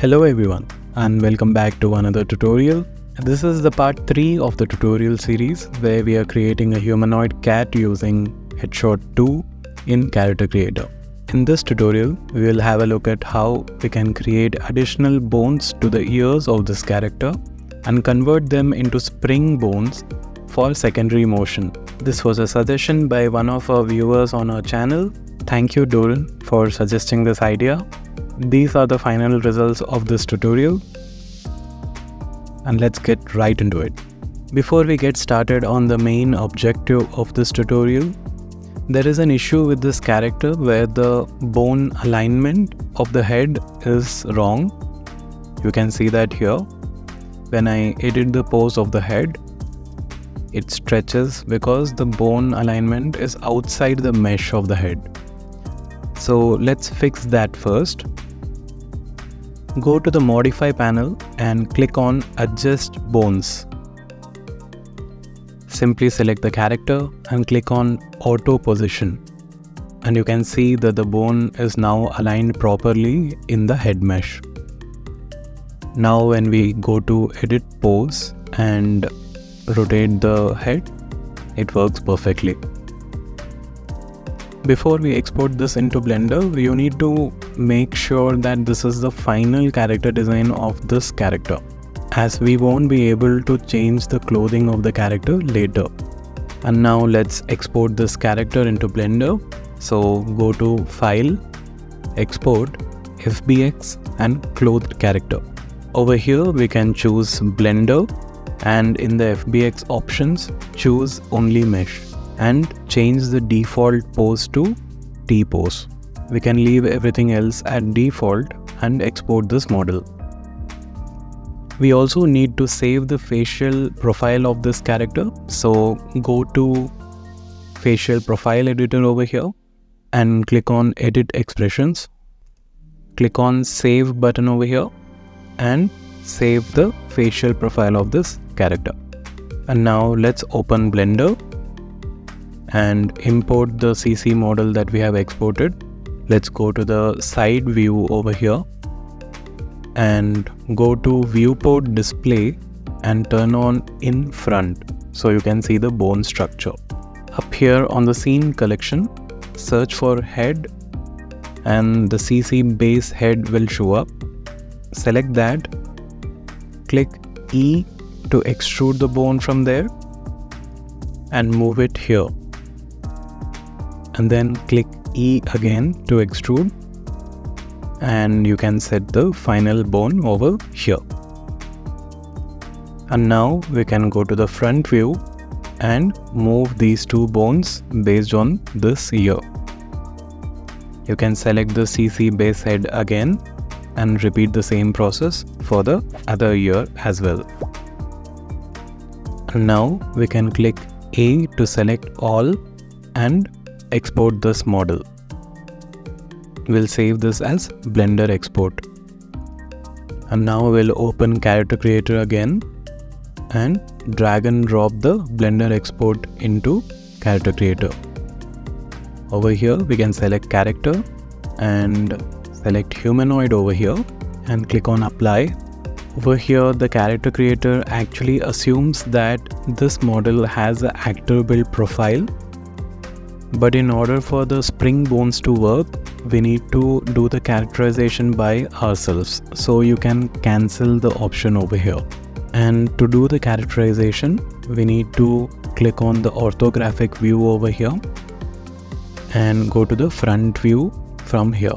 Hello everyone and welcome back to another tutorial. This is the part 3 of the tutorial series where we are creating a humanoid cat using Headshot 2 in Character Creator. In this tutorial, we will have a look at how we can create additional bones to the ears of this character and convert them into spring bones for secondary motion. This was a suggestion by one of our viewers on our channel. Thank you, Doran, for suggesting this idea. These are the final results of this tutorial, and let's get right into it. Before we get started on the main objective of this tutorial, there is an issue with this character where the bone alignment of the head is wrong. You can see that here. When I edit the pose of the head, it stretches because the bone alignment is outside the mesh of the head. So let's fix that first. Go to the Modify panel and click on Adjust Bones. Simply select the character and click on Auto Position. And you can see that the bone is now aligned properly in the head mesh. Now when we go to Edit Pose and rotate the head, it works perfectly. Before we export this into Blender, you need to make sure that this is the final character design of this character, as we won't be able to change the clothing of the character later. And now let's export this character into Blender. So go to File, Export, FBX and Clothed Character. Over here we can choose Blender, and in the FBX options choose only Mesh and change the default pose to T-pose. We can leave everything else at default and export this model. We also need to save the facial profile of this character. So go to Facial Profile Editor over here and click on Edit Expressions. Click on Save button over here and save the facial profile of this character. And now let's open Blender and import the CC model that we have exported. Let's go to the side view over here and go to Viewport Display and turn on In Front so you can see the bone structure. Up here on the scene collection, search for head and the CC base head will show up. Select that, click E to extrude the bone from there and move it here. And then click E again to extrude, and you can set the final bone over here. And now we can go to the front view and move these two bones based on this ear. You can select the CC base head again and repeat the same process for the other ear as well. And now we can click A to select all and export this model. We'll save this as Blender export. And now we'll open Character Creator again and drag and drop the Blender export into Character Creator. Over here we can select Character and select Humanoid over here and click on Apply. Over here the Character Creator actually assumes that this model has an actor build profile. But in order for the spring bones to work, we need to do the characterization by ourselves. So you can cancel the option over here. And to do the characterization, we need to click on the orthographic view over here and go to the front view from here.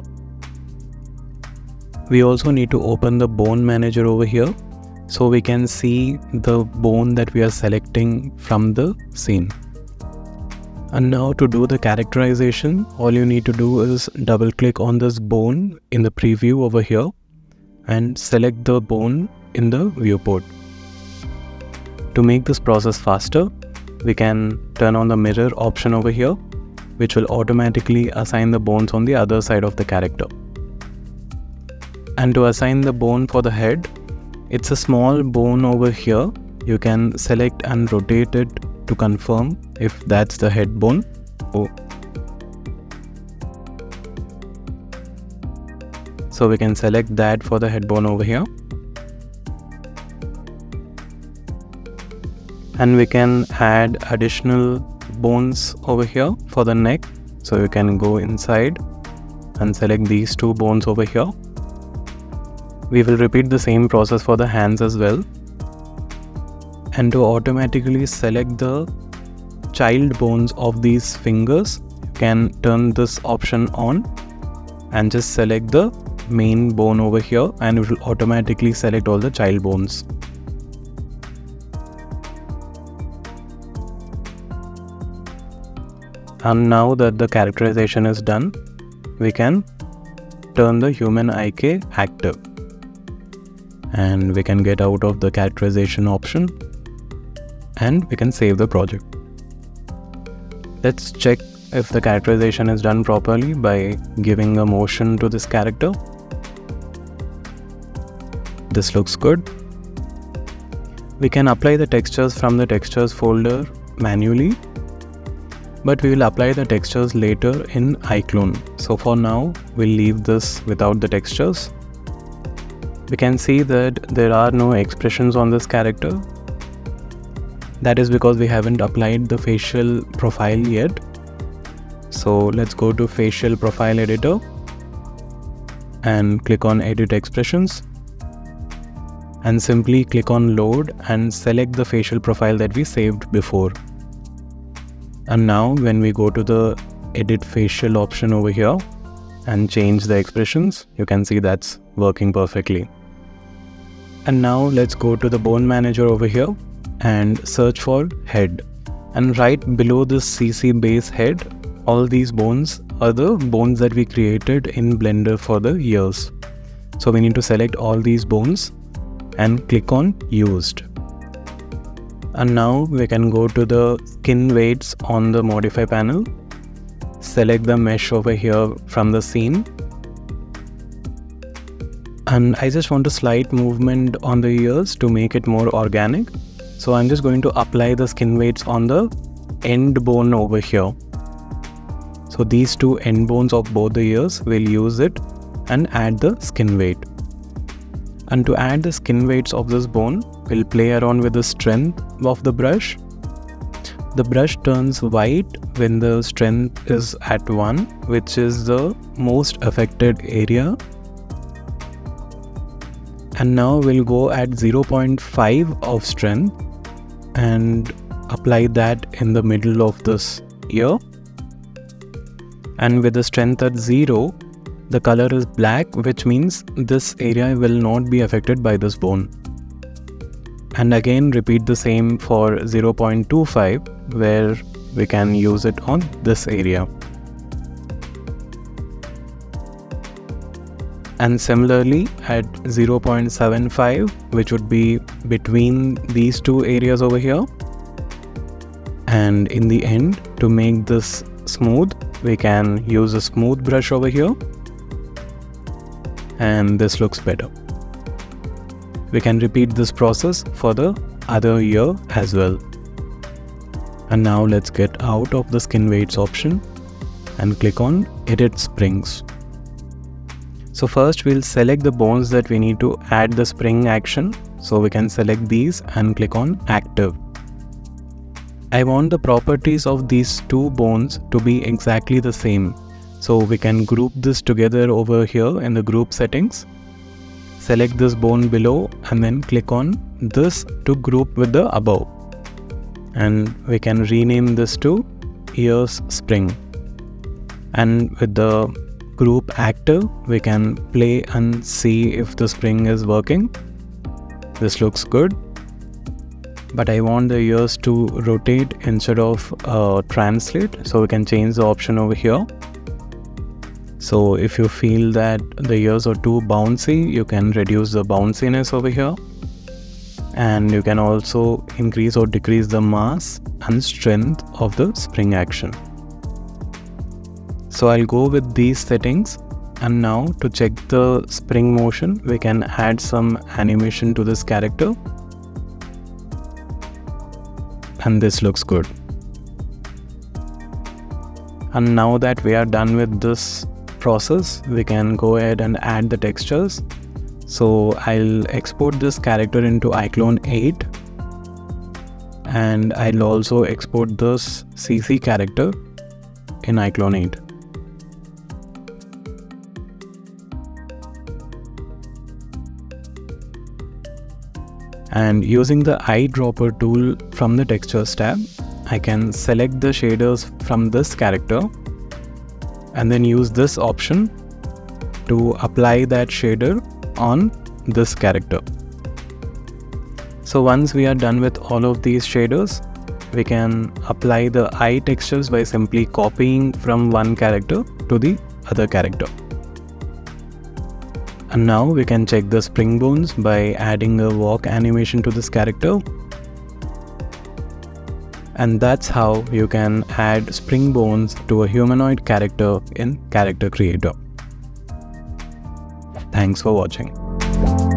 We also need to open the bone manager over here so we can see the bone that we are selecting from the scene. And now to do the characterization, all you need to do is double click on this bone in the preview over here and select the bone in the viewport. To make this process faster, we can turn on the mirror option over here, which will automatically assign the bones on the other side of the character. And to assign the bone for the head, it's a small bone over here. You can select and rotate it to confirm if that's the head bone. So we can select that for the head bone over here. And we can add additional bones over here for the neck. So you can go inside and select these two bones over here. We will repeat the same process for the hands as well. And to automatically select the child bones of these fingers, you can turn this option on and just select the main bone over here, and it will automatically select all the child bones. And now that the characterization is done, we can turn the human IK active. And we can get out of the characterization option and we can save the project. Let's check if the characterization is done properly by giving a motion to this character. This looks good. We can apply the textures from the textures folder manually, but we will apply the textures later in iClone. So for now, we'll leave this without the textures. We can see that there are no expressions on this character. That is because we haven't applied the facial profile yet. So let's go to Facial Profile Editor and click on Edit Expressions. And simply click on Load and select the facial profile that we saved before. And now when we go to the Edit Facial option over here and change the expressions, you can see that's working perfectly. And now let's go to the Bone Manager over here and search for Head. And right below this CC base head, all these bones are the bones that we created in Blender for the ears. So we need to select all these bones and click on Used. And now we can go to the skin weights on the modify panel, select the mesh over here from the scene, and I just want a slight movement on the ears to make it more organic. So I'm just going to apply the skin weights on the end bone over here. So these two end bones of both the ears, we'll use it and add the skin weight. And to add the skin weights of this bone, we'll play around with the strength of the brush. The brush turns white when the strength is at 1, which is the most affected area. And now we'll go at 0.5 of strength and apply that in the middle of this ear. And with the strength at 0, the color is black, which means this area will not be affected by this bone. And again repeat the same for 0.25, where we can use it on this area. And similarly at 0.75, which would be between these two areas over here. And in the end, to make this smooth, we can use a smooth brush over here. And this looks better. We can repeat this process for the other ear as well. And now let's get out of the skin weights option and click on Edit Springs. So first we'll select the bones that we need to add the spring action. So we can select these and click on Active. I want the properties of these two bones to be exactly the same. So we can group this together over here in the group settings. Select this bone below and then click on this to group with the above. And we can rename this to Ears Spring. And with the group active, we can play and see if the spring is working. This looks good. But I want the ears to rotate instead of translate. So we can change the option over here. So if you feel that the ears are too bouncy, you can reduce the bounciness over here. And you can also increase or decrease the mass and strength of the spring action. So I'll go with these settings. And now to check the spring motion, we can add some animation to this character. And this looks good. And now that we are done with this process, we can go ahead and add the textures. So I'll export this character into iClone 8, and I'll also export this CC character in iClone 8. And using the eyedropper tool from the textures tab, I can select the shaders from this character and then use this option to apply that shader on this character. So once we are done with all of these shaders, we can apply the eye textures by simply copying from one character to the other character. And now we can check the spring bones by adding a walk animation to this character. And that's how you can add spring bones to a humanoid character in Character Creator. Thanks for watching.